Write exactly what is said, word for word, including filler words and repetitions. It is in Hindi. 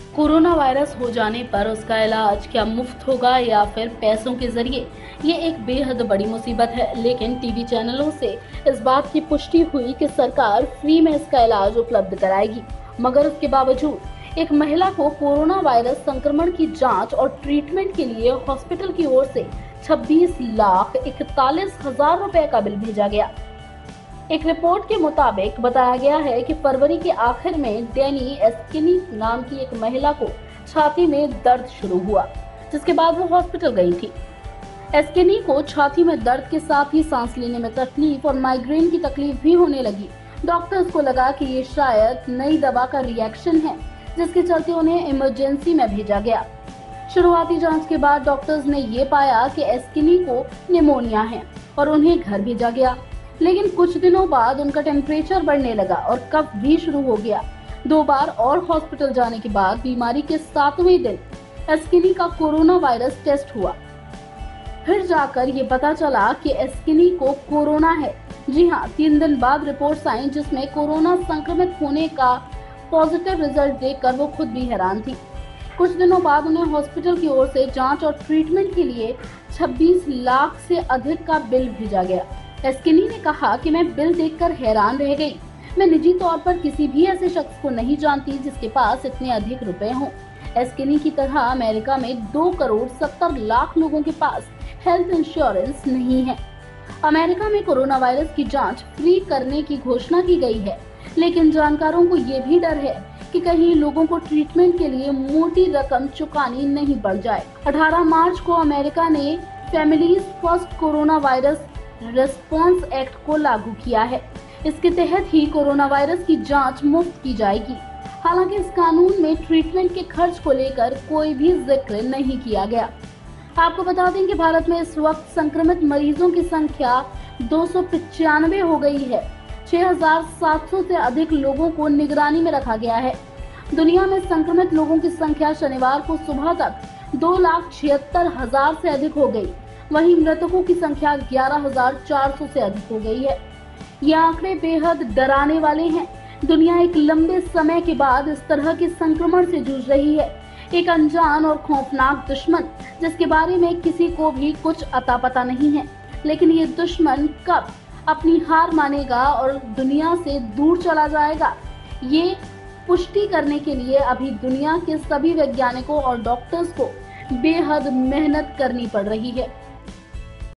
कोरोना वायरस हो जाने पर उसका इलाज क्या मुफ्त होगा या फिर पैसों के जरिए, ये एक बेहद बड़ी मुसीबत है। लेकिन टीवी चैनलों से इस बात की पुष्टि हुई कि सरकार फ्री में इसका इलाज उपलब्ध कराएगी, मगर उसके बावजूद एक महिला को कोरोना वायरस संक्रमण की जांच और ट्रीटमेंट के लिए हॉस्पिटल की ओर से छब्बीस लाख इकतालीस हजार रुपए का बिल भेजा गया। एक रिपोर्ट के मुताबिक बताया गया है कि फरवरी के आखिर में डैनी एस्किनी नाम की एक महिला को छाती में दर्द शुरू हुआ, जिसके बाद वो हॉस्पिटल गई थी। एस्किनी को छाती में दर्द के साथ ही सांस लेने में तकलीफ और माइग्रेन की तकलीफ भी होने लगी। डॉक्टर्स को लगा कि ये शायद नई दवा का रिएक्शन है, जिसके चलते उन्हें इमरजेंसी में भेजा गया। शुरुआती जांच के बाद डॉक्टर्स ने ये पाया कि एस्किनी को निमोनिया है और उन्हें घर भेजा गया। लेकिन कुछ दिनों बाद उनका टेम्परेचर बढ़ने लगा और कफ भी शुरू हो गया। दो बार और हॉस्पिटल जाने के बाद बीमारी के सातवें दिन एस्किनी का कोरोना वायरस टेस्ट हुआ। फिर जाकर ये पता चला कि एस्किनी को कोरोना है। जी हाँ, तीन दिन बाद रिपोर्ट्स आई जिसमें कोरोना संक्रमित होने का पॉजिटिव रिजल्ट देखकर वो खुद भी हैरान थी। कुछ दिनों बाद उन्हें हॉस्पिटल की ओर से जांच और ट्रीटमेंट के लिए छब्बीस लाख से अधिक का बिल भेजा गया। एस्किनी ने कहा कि मैं बिल देखकर हैरान रह गई। मैं निजी तौर पर किसी भी ऐसे शख्स को नहीं जानती जिसके पास इतने अधिक रुपए हों। एस्किनी की तरह अमेरिका में दो करोड़ सत्तर लाख लोगों के पास हेल्थ इंश्योरेंस नहीं है। अमेरिका में कोरोना वायरस की जांच फ्री करने की घोषणा की गई है, लेकिन जानकारों को ये भी डर है कि कहीं लोगों को ट्रीटमेंट के लिए मोटी रकम चुकानी नहीं पड़ जाए। अठारह मार्च को अमेरिका ने families first coronavirus response act को लागू किया है। इसके तहत ही कोरोना वायरस की जांच मुफ्त की जाएगी। हालांकि इस कानून में ट्रीटमेंट के खर्च को लेकर कोई भी जिक्र नहीं किया गया। आपको बता दें कि भारत में इस वक्त संक्रमित मरीजों की संख्या दो सौ पचानवे हो गई है। छह हजार सात सौ से अधिक लोगों को निगरानी में रखा गया है। दुनिया में संक्रमित लोगों की संख्या शनिवार को सुबह तक दो लाख छिहत्तर हजार से अधिक हो गई। वहीं मृतकों की संख्या ग्यारह हजार चार सौ से अधिक हो गई है। ये आंकड़े बेहद डराने वाले हैं। दुनिया एक लंबे समय के बाद इस तरह के संक्रमण से जूझ रही है। एक अनजान और खौफनाक दुश्मन जिसके बारे में किसी को भी कुछ अता पता नहीं है। लेकिन ये दुश्मन कब अपनी हार मानेगा और दुनिया से दूर चला जाएगा, ये पुष्टि करने के लिए अभी दुनिया के सभी वैज्ञानिकों और डॉक्टर्स को बेहद मेहनत करनी पड़ रही है।